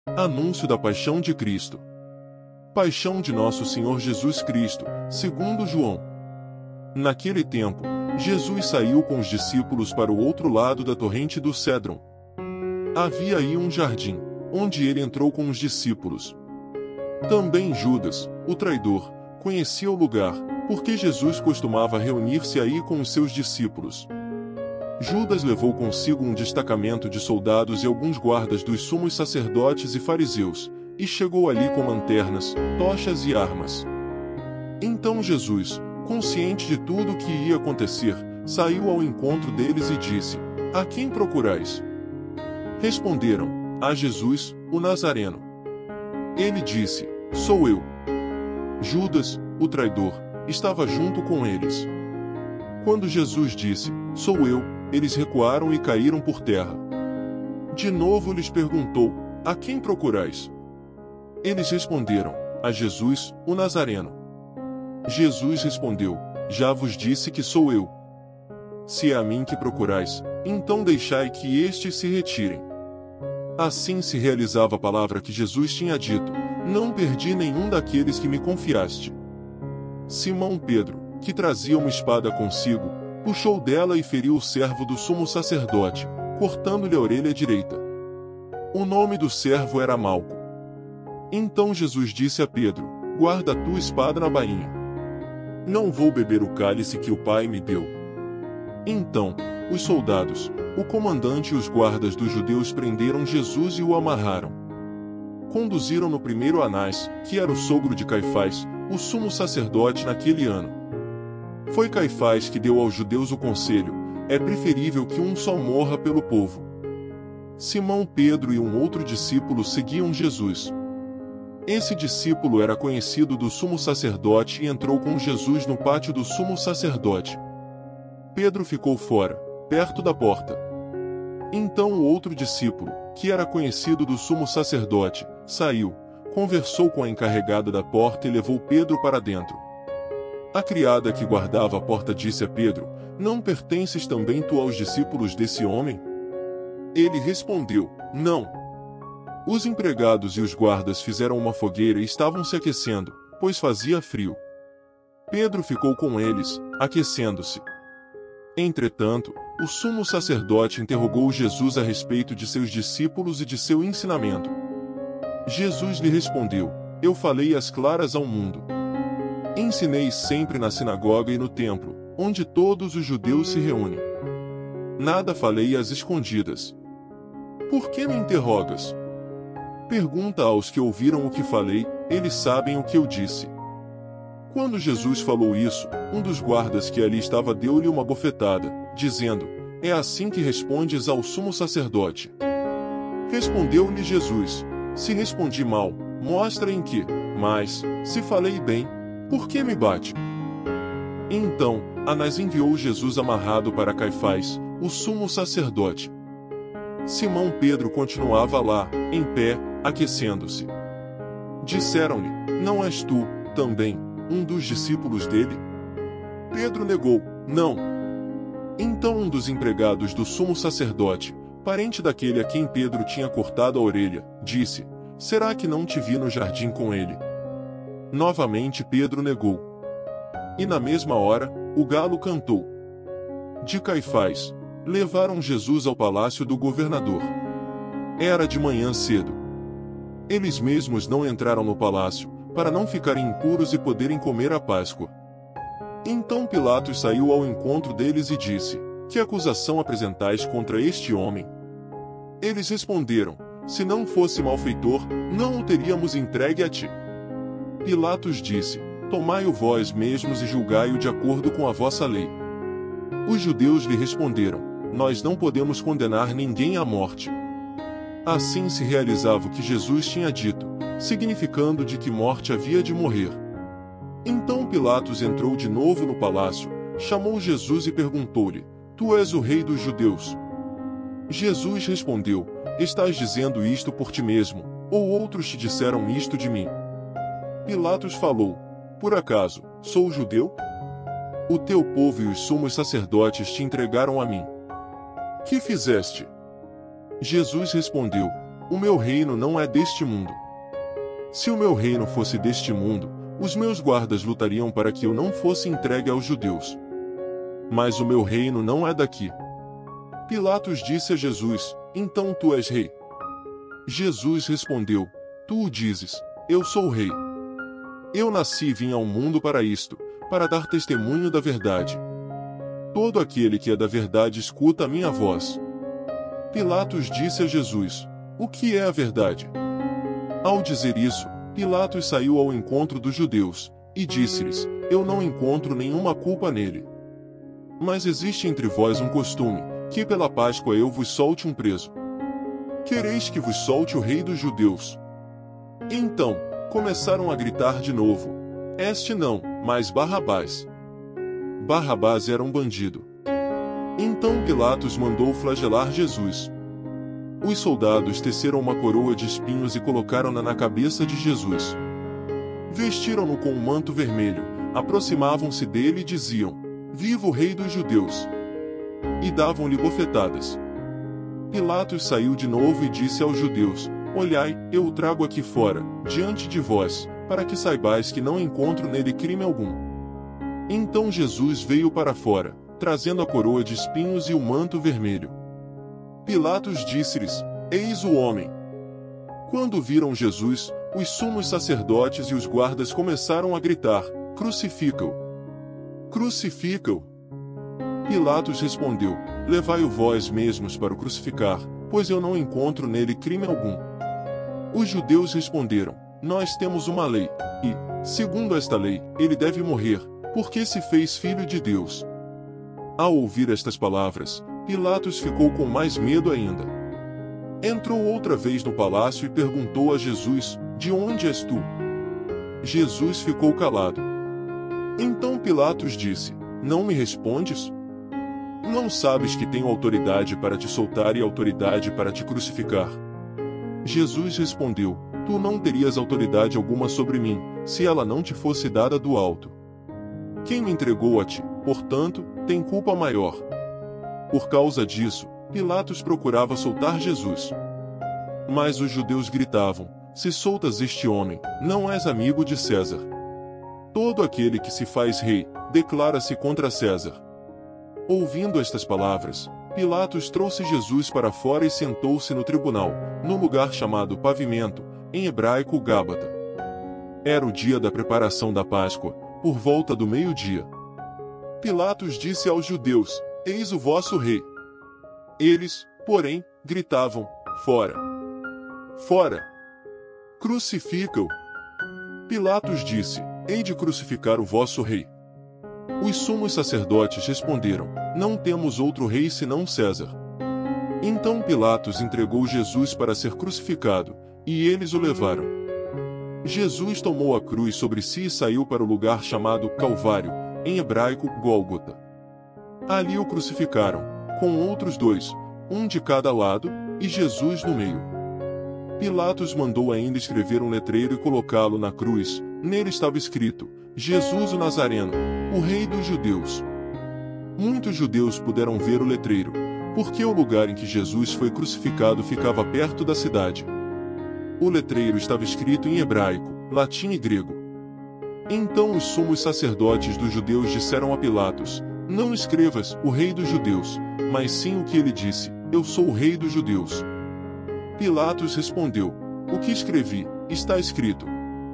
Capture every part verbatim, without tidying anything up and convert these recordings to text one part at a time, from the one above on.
Anúncio da paixão de Cristo. Paixão de nosso Senhor Jesus Cristo, segundo João. Naquele tempo, Jesus saiu com os discípulos para o outro lado da torrente do Cédron. Havia aí um jardim, onde ele entrou com os discípulos. Também Judas, o traidor, conhecia o lugar, porque Jesus costumava reunir-se aí com os seus discípulos. Judas levou consigo um destacamento de soldados e alguns guardas dos sumos sacerdotes e fariseus, e chegou ali com lanternas, tochas e armas. Então Jesus, consciente de tudo o que ia acontecer, saiu ao encontro deles e disse: "A quem procurais?" Responderam: "A Jesus, o Nazareno." Ele disse: "Sou eu." Judas, o traidor, estava junto com eles. Quando Jesus disse: "Sou eu", eles recuaram e caíram por terra. De novo lhes perguntou: "A quem procurais?" Eles responderam: "A Jesus, o Nazareno." Jesus respondeu: "Já vos disse que sou eu. Se é a mim que procurais, então deixai que estes se retirem." Assim se realizava a palavra que Jesus tinha dito: "Não perdi nenhum daqueles que me confiaste." Simão Pedro, que trazia uma espada consigo, puxou dela e feriu o servo do sumo sacerdote, cortando-lhe a orelha direita. O nome do servo era Malco. Então Jesus disse a Pedro: "Guarda a tua espada na bainha. Não vou beber o cálice que o Pai me deu." Então, os soldados, o comandante e os guardas dos judeus prenderam Jesus e o amarraram. Conduziram-no primeiro a Anás, que era o sogro de Caifás, o sumo sacerdote naquele ano. Foi Caifás que deu aos judeus o conselho: é preferível que um só morra pelo povo. Simão Pedro e um outro discípulo seguiam Jesus. Esse discípulo era conhecido do sumo sacerdote e entrou com Jesus no pátio do sumo sacerdote. Pedro ficou fora, perto da porta. Então o outro discípulo, que era conhecido do sumo sacerdote, saiu, conversou com a encarregada da porta e levou Pedro para dentro. A criada que guardava a porta disse a Pedro: "Não pertences também tu aos discípulos desse homem?" Ele respondeu: "Não." Os empregados e os guardas fizeram uma fogueira e estavam se aquecendo, pois fazia frio. Pedro ficou com eles, aquecendo-se. Entretanto, o sumo sacerdote interrogou Jesus a respeito de seus discípulos e de seu ensinamento. Jesus lhe respondeu: "Eu falei às claras ao mundo. Ensinei sempre na sinagoga e no templo, onde todos os judeus se reúnem. Nada falei às escondidas. Por que me interrogas? Pergunta aos que ouviram o que falei, eles sabem o que eu disse." Quando Jesus falou isso, um dos guardas que ali estava deu-lhe uma bofetada, dizendo: "É assim que respondes ao sumo sacerdote?" Respondeu-lhe Jesus: "Se respondi mal, mostra em que, mas, se falei bem, por que me bate?" Então, Anás enviou Jesus amarrado para Caifás, o sumo sacerdote. Simão Pedro continuava lá, em pé, aquecendo-se. Disseram-lhe: "Não és tu, também, um dos discípulos dele?" Pedro negou: "Não." Então um dos empregados do sumo sacerdote, parente daquele a quem Pedro tinha cortado a orelha, disse: "Será que não te vi no jardim com ele?" Novamente Pedro negou. E na mesma hora, o galo cantou. De Caifás, levaram Jesus ao palácio do governador. Era de manhã cedo. Eles mesmos não entraram no palácio, para não ficarem impuros e poderem comer a Páscoa. Então Pilatos saiu ao encontro deles e disse: "Que acusação apresentais contra este homem?" Eles responderam: "Se não fosse malfeitor, não o teríamos entregue a ti." Pilatos disse: "Tomai-o vós mesmos e julgai-o de acordo com a vossa lei." Os judeus lhe responderam: "Nós não podemos condenar ninguém à morte." Assim se realizava o que Jesus tinha dito, significando de que morte havia de morrer. Então Pilatos entrou de novo no palácio, chamou Jesus e perguntou-lhe: "Tu és o rei dos judeus?" Jesus respondeu: "Estás dizendo isto por ti mesmo, ou outros te disseram isto de mim?" Pilatos falou: "Por acaso, sou judeu? O teu povo e os sumos sacerdotes te entregaram a mim. Que fizeste?" Jesus respondeu: o meu reino não é deste mundo. Se o meu reino fosse deste mundo, os meus guardas lutariam para que eu não fosse entregue aos judeus. Mas o meu reino não é daqui. Pilatos disse a Jesus: então tu és rei? Jesus respondeu: tu o dizes, eu sou o rei. Eu nasci e vim ao mundo para isto, para dar testemunho da verdade. Todo aquele que é da verdade escuta a minha voz. Pilatos disse a Jesus: o que é a verdade? Ao dizer isso, Pilatos saiu ao encontro dos judeus, e disse-lhes: eu não encontro nenhuma culpa nele. Mas existe entre vós um costume, que pela Páscoa eu vos solte um preso. Quereis que vos solte o rei dos judeus? Então, começaram a gritar de novo: este não, mas Barrabás. Barrabás era um bandido. Então Pilatos mandou flagelar Jesus. Os soldados teceram uma coroa de espinhos e colocaram-na na cabeça de Jesus. Vestiram-no com um manto vermelho, aproximavam-se dele e diziam: viva o rei dos judeus! E davam-lhe bofetadas. Pilatos saiu de novo e disse aos judeus: olhai, eu o trago aqui fora, diante de vós, para que saibais que não encontro nele crime algum. Então Jesus veio para fora, trazendo a coroa de espinhos e o manto vermelho. Pilatos disse-lhes: eis o homem. Quando viram Jesus, os sumos sacerdotes e os guardas começaram a gritar: crucifica-o! Crucifica-o! Pilatos respondeu: levai-o vós mesmos para o crucificar, pois eu não encontro nele crime algum. Os judeus responderam: nós temos uma lei, e, segundo esta lei, ele deve morrer, porque se fez filho de Deus. Ao ouvir estas palavras, Pilatos ficou com mais medo ainda. Entrou outra vez no palácio e perguntou a Jesus: de onde és tu? Jesus ficou calado. Então Pilatos disse: não me respondes? Não sabes que tenho autoridade para te soltar e autoridade para te crucificar? Jesus respondeu: tu não terias autoridade alguma sobre mim, se ela não te fosse dada do alto. Quem me entregou a ti, portanto, tem culpa maior. Por causa disso, Pilatos procurava soltar Jesus. Mas os judeus gritavam: se soltas este homem, não és amigo de César. Todo aquele que se faz rei, declara-se contra César. Ouvindo estas palavras, Pilatos trouxe Jesus para fora e sentou-se no tribunal, no lugar chamado Pavimento, em hebraico Gábata. Era o dia da preparação da Páscoa, por volta do meio-dia. Pilatos disse aos judeus: eis o vosso rei. Eles, porém, gritavam: fora! Fora! Crucifica-o! Pilatos disse: hei de crucificar o vosso rei. Os sumos sacerdotes responderam: não temos outro rei senão César. Então Pilatos entregou Jesus para ser crucificado, e eles o levaram. Jesus tomou a cruz sobre si e saiu para o lugar chamado Calvário, em hebraico Gólgota. Ali o crucificaram, com outros dois, um de cada lado, e Jesus no meio. Pilatos mandou ainda escrever um letreiro e colocá-lo na cruz. Nele estava escrito: Jesus o Nazareno, o rei dos judeus. Muitos judeus puderam ver o letreiro, porque o lugar em que Jesus foi crucificado ficava perto da cidade. O letreiro estava escrito em hebraico, latim e grego. Então os sumos sacerdotes dos judeus disseram a Pilatos: não escrevas, o rei dos judeus, mas sim o que ele disse: eu sou o rei dos judeus. Pilatos respondeu: o que escrevi, está escrito.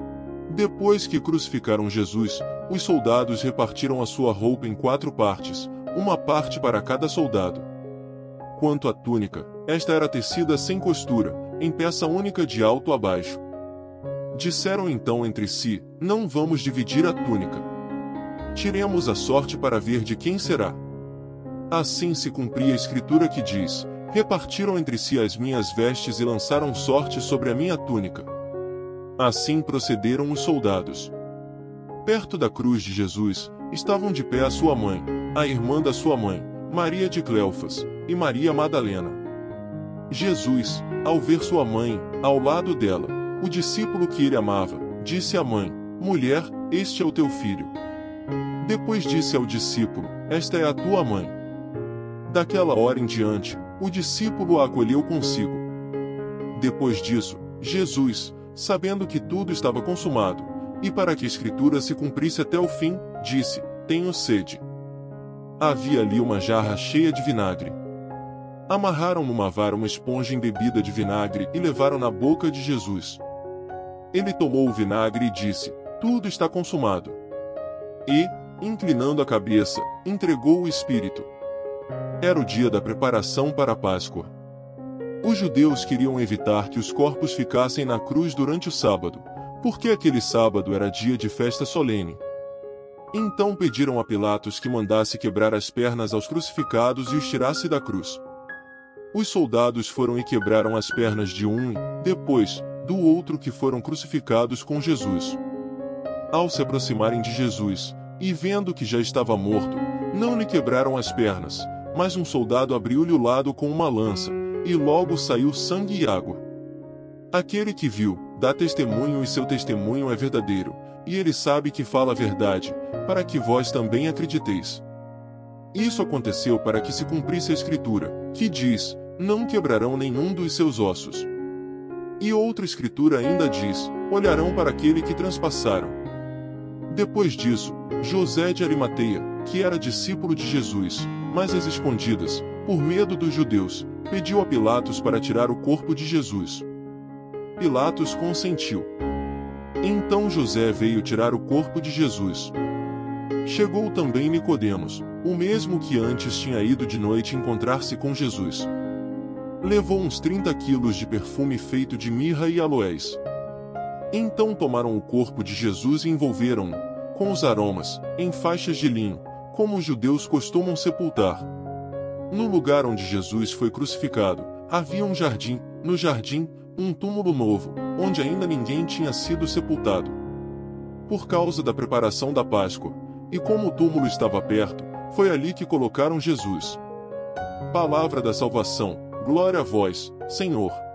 Depois que crucificaram Jesus, os soldados repartiram a sua roupa em quatro partes, uma parte para cada soldado. Quanto à túnica, esta era tecida sem costura, em peça única de alto a baixo. Disseram então entre si: não vamos dividir a túnica. Tiremos a sorte para ver de quem será. Assim se cumpria a escritura que diz: repartiram entre si as minhas vestes e lançaram sorte sobre a minha túnica. Assim procederam os soldados. Perto da cruz de Jesus, estavam de pé a sua mãe, a irmã da sua mãe, Maria de Cleofas, e Maria Madalena. Jesus, ao ver sua mãe, ao lado dela, o discípulo que ele amava, disse à mãe: mulher, este é o teu filho. Depois disse ao discípulo: esta é a tua mãe. Daquela hora em diante, o discípulo a acolheu consigo. Depois disso, Jesus, sabendo que tudo estava consumado, e para que a Escritura se cumprisse até o fim, disse: Tenho sede. Havia ali uma jarra cheia de vinagre. Amarraram numa vara uma esponja embebida de vinagre e levaram na boca de Jesus. Ele tomou o vinagre e disse: Tudo está consumado. E, inclinando a cabeça, entregou o Espírito. Era o dia da preparação para a Páscoa. Os judeus queriam evitar que os corpos ficassem na cruz durante o sábado, porque aquele sábado era dia de festa solene. Então pediram a Pilatos que mandasse quebrar as pernas aos crucificados e os tirasse da cruz. Os soldados foram e quebraram as pernas de um e, depois, do outro que foram crucificados com Jesus. Ao se aproximarem de Jesus, e vendo que já estava morto, não lhe quebraram as pernas, mas um soldado abriu-lhe o lado com uma lança, e logo saiu sangue e água. Aquele que viu, dá testemunho e seu testemunho é verdadeiro, e ele sabe que fala a verdade, para que vós também acrediteis. Isso aconteceu para que se cumprisse a Escritura, que diz: Não quebrarão nenhum dos seus ossos. E outra Escritura ainda diz: Olharão para aquele que transpassaram. Depois disso, José de Arimateia, que era discípulo de Jesus, mas às escondidas, por medo dos judeus, pediu a Pilatos para tirar o corpo de Jesus. Pilatos consentiu. Então José veio tirar o corpo de Jesus. Chegou também Nicodemos, o mesmo que antes tinha ido de noite encontrar-se com Jesus. Levou uns trinta quilos de perfume feito de mirra e aloés. Então tomaram o corpo de Jesus e envolveram-no, com os aromas, em faixas de linho, como os judeus costumam sepultar. No lugar onde Jesus foi crucificado, havia um jardim, no jardim, um túmulo novo, onde ainda ninguém tinha sido sepultado. Por causa da preparação da Páscoa, e como o túmulo estava perto, foi ali que colocaram Jesus. Palavra da salvação, glória a vós, Senhor.